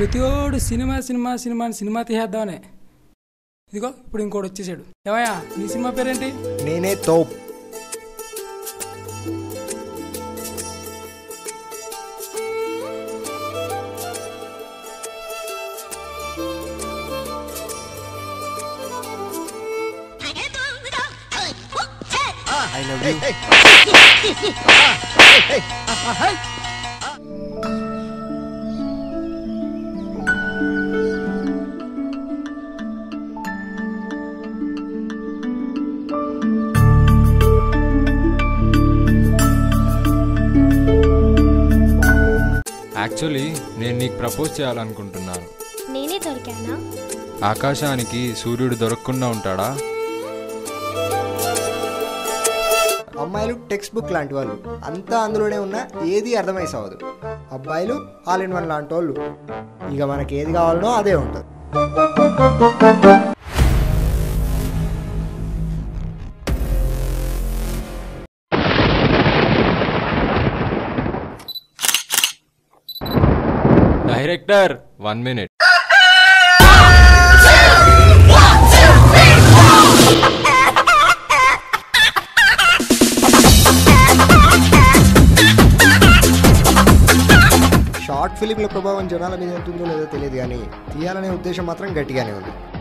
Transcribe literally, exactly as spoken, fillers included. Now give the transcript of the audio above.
ప్రతిోడు cinema cinema cinema cinema తీసేద్దామనే. ఇదిగో ఇప్పుడు ఇంకోటి వచ్చేసాడు. ఏమయ్యా నీ సినిమా పేరేంటి? నేనే తోప్. I love you. Hey, hey. Hey, hey. Hey. Actually నేను నీకు ప్రపోజ్ చేయాలనుకుంటున్నాను. నేనే దొరికానా? ఆకాశానికి సూర్యుడు దొరకకుండా ఉంటాడా? అమ్మాయిలు టెక్స్ట్ బుక్ లాంటి వాళ్ళు, అంతా అందులోనే ఉన్నా ఏది అర్థమై సావదు. అబ్బాయిలు ఆల్ ఇన్ వన్ లాంటి వాళ్ళు, ఇక మనకి ఏది కావాలనో అదే ఉంటుంది. Director one minute. షార్ట్ ఫిలింల ప్రభావం జనాల మీద ఎంతుందో లేదో తెలియదు, కానీ తీయాలనే ఉద్దేశం మాత్రం గట్టిగానే ఉంది.